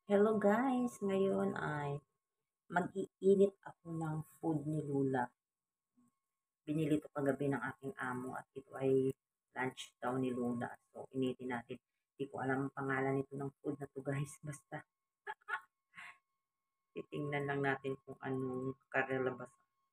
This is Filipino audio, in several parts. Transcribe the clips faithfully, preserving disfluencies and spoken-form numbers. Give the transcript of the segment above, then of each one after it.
Hello guys! Ngayon ay mag-iinit ako ng food ni Lula. Binili ito kagabi ng aking amo at ito ay lunch daw ni Lula. So, initin natin. Hindi ko alam ang pangalan nito ng food na to guys. Basta, titingnan lang natin kung anong karelabas.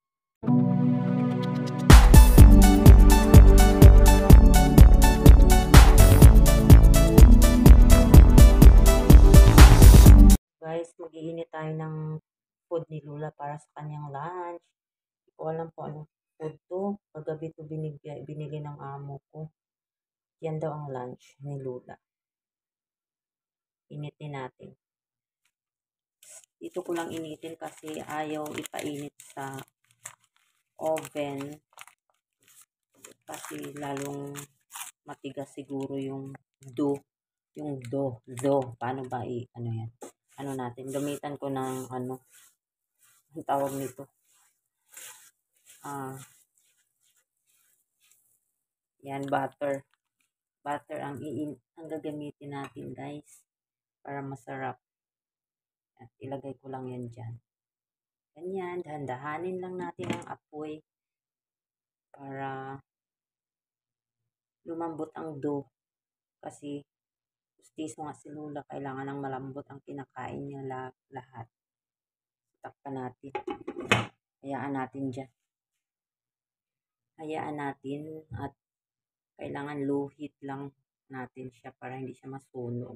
Guys, mag-iinit tayo ng food ni Lula para sa kanyang lunch. Hindi ko alam po anong food to. Kagabi to binigay, binili ng amo ko. Yan daw ang lunch ni Lula. Initin natin. Dito ko lang initin kasi ayaw ipainit sa oven. Kasi lalong matigas siguro yung dough. Yung dough. Dough. Paano ba i- ano yan? Ano natin? Gamitan ko ng ano. Ang tawag nito. Ah. Yan, butter. Butter ang iin ang gagamitin natin guys. Para masarap. At ilagay ko lang yan dyan. Ganyan. Dahan-dahanin lang natin ang apoy. Para lumambot ang dough. Kasi gustiso nga si Lula, kailangan ng malambot ang kinakain niya lahat. Takpan natin. Hayaan natin dyan. Hayaan natin at kailangan low heat lang natin siya para hindi siya masunog.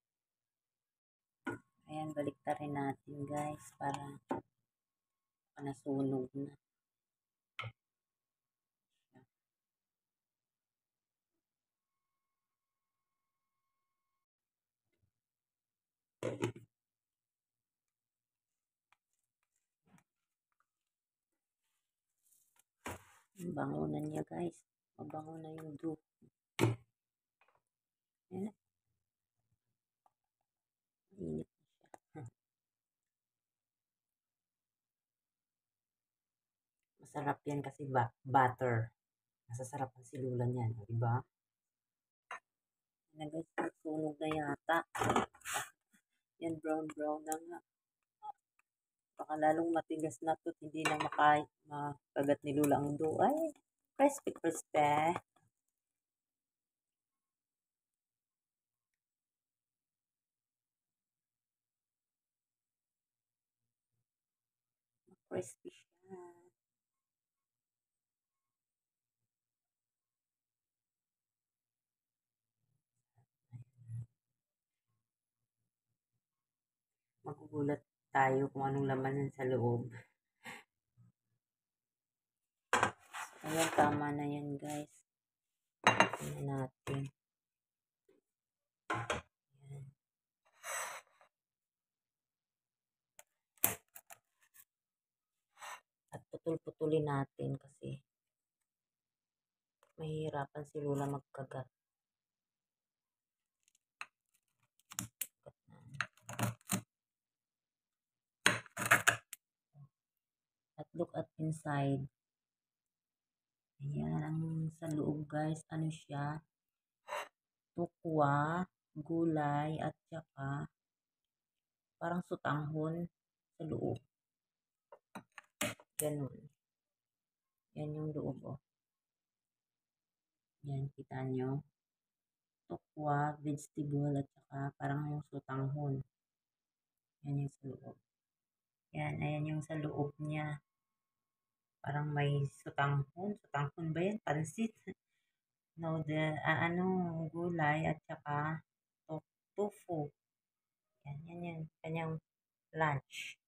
Ayan, baliktarin natin guys para nasunog na. Ang bango na niya guys. Mabango na yung dough. Ayan. Init na siya. Masarap yan kasi ba butter. Masasarap ang silula niyan. Diba? Ayan guys, sunog na yata. Yan, brown brown na nga. Baka lalong matigas na to, hindi na makain, makagat ni Lula ang dough. Ay, crispy crispy. Crispy siya. Magugulat tayo kung anong laman sa loob. Ayan, tama na yan guys. Tingnan natin. Ayan. At putol-putulin natin kasi mahihirapan si Lula magkagat. At look at inside. Ayan, ang sa loob guys, ano siya? Tukwa, gulay, at saka parang sutanghon sa loob. Ganun. Yan yung loob, oh. Yan, kita nyo. Tukwa, vegetable, at saka parang yung sutanghon. Yan yung sa loob. Yan, ayan yung sa loob niya. Parang may sutanghon. Sutanghon ba yan? Pansit. No, the, uh, ano, gulay at saka tofu. Yan, yan, yan. Kanyang lunch.